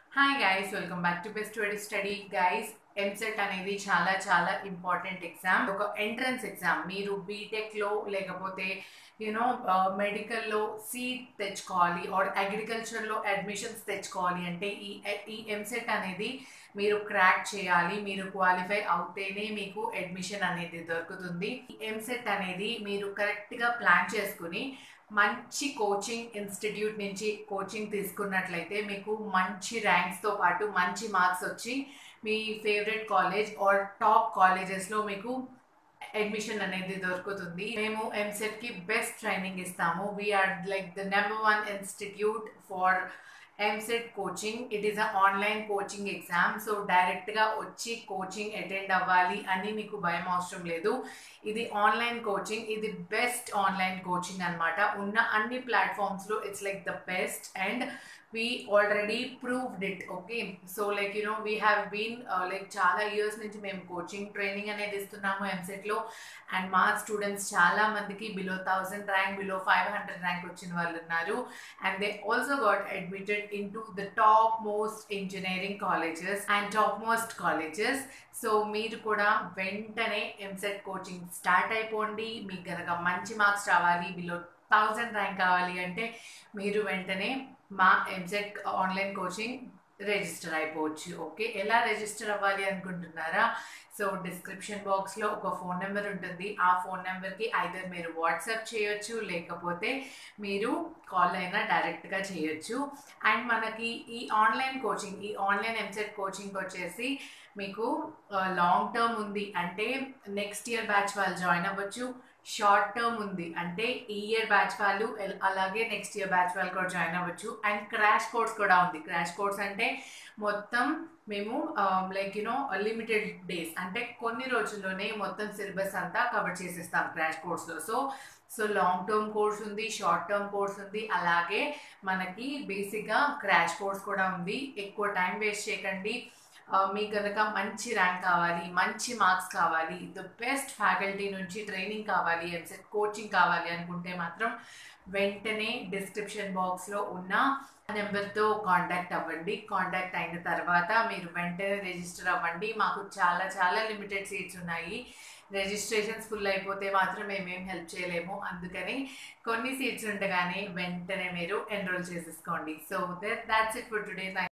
Hi guys, welcome back to best study study guys. EAMCET అనేది చాలా చాలా important exam. ఒక ఎంట్రన్స్ ఎగ్జామ్. మీరు బీటెక్లో లేకపోతే యూనో మెడికల్లో సీట్ తెచ్చుకోవాలి ఆర్ అగ్రికల్చర్లో అడ్మిషన్స్ తెచ్చుకోవాలి అంటే ఈ ఎంసెట్ అనేది మీరు క్రాక్ చేయాలి. మీరు క్వాలిఫై అవుతేనే మీకు అడ్మిషన్ అనేది దొరుకుతుంది. ఈ ఎంసెట్ అనేది మీరు కరెక్ట్గా ప్లాన్ చేసుకుని మంచి కోచింగ్ ఇన్స్టిట్యూట్ నుంచి కోచింగ్ తీసుకున్నట్లయితే మీకు మంచి ర్యాంక్స్తో పాటు మంచి మార్క్స్ వచ్చి మీ ఫేవరెట్ కాలేజ్ ఆర్ టాప్ కాలేజెస్లో మీకు అడ్మిషన్ అనేది దొరుకుతుంది. మేము ఎంసెట్కి బెస్ట్ ట్రైనింగ్ ఇస్తాము. We're like the number 1 institute for EAMCET coaching. It is a online coaching exam. So డైరెక్ట్గా వచ్చి కోచింగ్ అటెండ్ అవ్వాలి అని మీకు భయం అవసరం లేదు. ఇది ఆన్లైన్ కోచింగ్. ఇది బెస్ట్ ఆన్లైన్ కోచింగ్ అనమాట. ఉన్న అన్ని ప్లాట్ఫామ్స్లో it's like the best and we already proved it. Okay, so like we have been like చాలా ఇయర్స్ నుంచి మేము కోచింగ్ ట్రైనింగ్ అనేది ఇస్తున్నాము ఎంసెట్లో. అండ్ మా స్టూడెంట్స్ చాలా మందికి బిలో 1000 ర్యాంక్, బిలో 500 ర్యాంక్ వచ్చిన వాళ్ళు ఉన్నారు. And they also got admitted in to the top most engineering colleges and top most colleges. So మీరు కూడా వెంటనే ఎంసెట్ కోచింగ్ స్టార్ట్ అయిపోండి. మీకు కనుక మంచి మార్క్స్ రావాలి, బిలో 1000 ర్యాంక్ కావాలి అంటే మీరు వెంటనే మా ఎంసెట్ ఆన్లైన్ కోచింగ్ రిజిస్టర్ అయిపోవచ్చు. ఓకే, ఎలా రిజిస్టర్ అవ్వాలి అనుకుంటున్నారా? సో డిస్క్రిప్షన్ బాక్స్లో ఒక ఫోన్ నెంబర్ ఉంటుంది. ఆ ఫోన్ నెంబర్కి ఐదర్ మీరు వాట్సాప్ చేయొచ్చు, లేకపోతే మీరు కాల్ అయినా డైరెక్ట్గా చేయొచ్చు. అండ్ మనకి ఈ ఆన్లైన్ ఎంసెట్ కోచింగ్ వచ్చేసి మీకు లాంగ్ టర్మ్ ఉంది అంటే నెక్స్ట్ ఇయర్ బ్యాచ్ వాళ్ళు జాయిన్ అవ్వచ్చు. షార్ట్ టర్మ్ ఉంది అంటే ఈ ఇయర్ బ్యాచ్ వాళ్ళు అలాగే నెక్స్ట్ ఇయర్ బ్యాచ్ వాళ్ళు కూడా జాయిన్ అవ్వచ్చు. అండ్ క్రాష్ కోర్స్ కూడా ఉంది. క్రాష్ కోర్స్ అంటే మొత్తం మేము లైక్ లిమిటెడ్ డేస్ అంటే కొన్ని రోజుల్లోనే మొత్తం సిలబస్ అంతా కవర్ చేసేస్తాం క్రాష్ కోర్స్లో. సో లాంగ్ టర్మ్ కోర్స్ ఉంది, షార్ట్ టర్మ్ కోర్స్ ఉంది, అలాగే మనకి బేసిక్గా క్రాష్ కోర్స్ కూడా ఉంది. ఎక్కువ టైం వేస్ట్ చేయకండి. మీకు కనుక మంచి ర్యాంక్ కావాలి, మంచి మార్క్స్ కావాలి, ద బెస్ట్ ఫ్యాకల్టీ నుంచి ట్రైనింగ్ కావాలి, ఎంసెట్ కోచింగ్ కావాలి అనుకుంటే మాత్రం వెంటనే డిస్క్రిప్షన్ బాక్స్లో ఉన్న నెంబర్తో కాంటాక్ట్ అవ్వండి. కాంటాక్ట్ అయిన తర్వాత మీరు వెంటనే రిజిస్టర్ అవ్వండి. మాకు చాలా చాలా లిమిటెడ్ సీట్స్ ఉన్నాయి. రిజిస్ట్రేషన్స్ ఫుల్ అయిపోతే మాత్రం మేమేం హెల్ప్ చేయలేము. అందుకని కొన్ని సీట్స్ ఉండగానే వెంటనే మీరు ఎన్రోల్ చేసేసుకోండి. So that's it for today.